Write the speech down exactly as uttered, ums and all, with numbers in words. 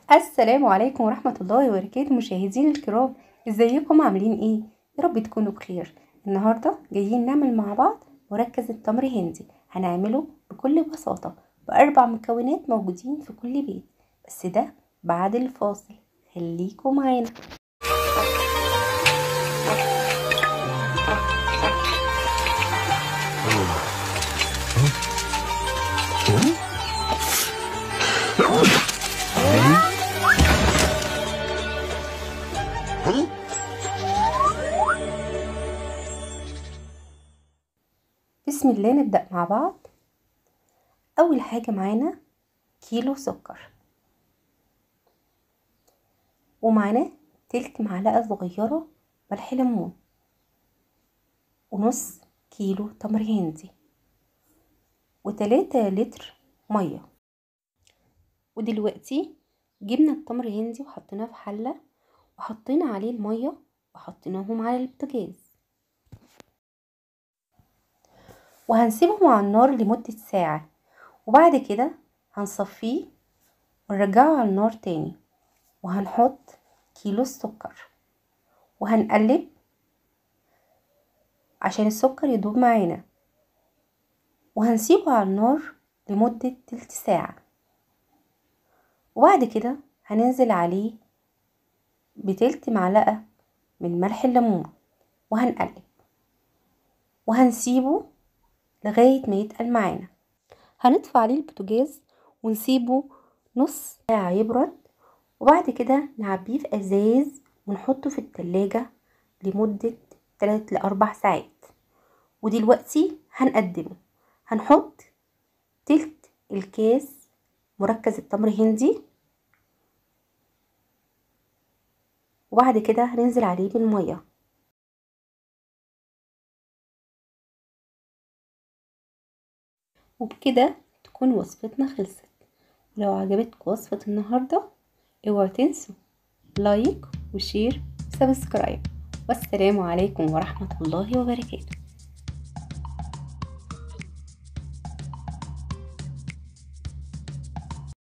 السلام عليكم ورحمة الله وبركاته مشاهدين الكرام، ازيكم عاملين ايه؟ يا رب تكونوا بخير. النهاردة جايين نعمل مع بعض مركز التمر هندي. هنعمله بكل بساطة بأربع مكونات موجودين في كل بيت، بس ده بعد الفاصل. خليكم معانا. بسم الله نبدأ مع بعض. أول حاجة معانا كيلو سكر، ومعانا تلت معلقة صغيرة ملح ليمون، ونص كيلو تمر هندي، وتلاتة لتر مية. ودلوقتي جبنا التمر هندي وحطيناه في حلة، وحطينا عليه المية وحطيناهم على البوتاجاز، وهنسيبهم على النار لمدة ساعة، وبعد كده هنصفيه ونرجعه على النار تاني، وهنحط كيلو السكر وهنقلب عشان السكر يدوب معانا، وهنسيبه على النار لمدة تلت ساعة، وبعد كده هننزل عليه بتلت معلقة من ملح الليمون وهنقلب، وهنسيبه لغاية ما يتقل معانا. هنطفي عليه البوتاجاز ونسيبه نص ساعة يبرد، وبعد كده نعبيه في ازاز ونحطه في التلاجة لمدة تلات لأربع ساعات. ودلوقتي هنقدمه. هنحط تلت الكاس مركز التمر هندي، وبعد كده هننزل عليه بالمية، وبكده تكون وصفتنا خلصت. لو عجبتكم وصفة النهاردة اوعوا تنسوا لايك وشير وسبسكرايب، والسلام عليكم ورحمة الله وبركاته.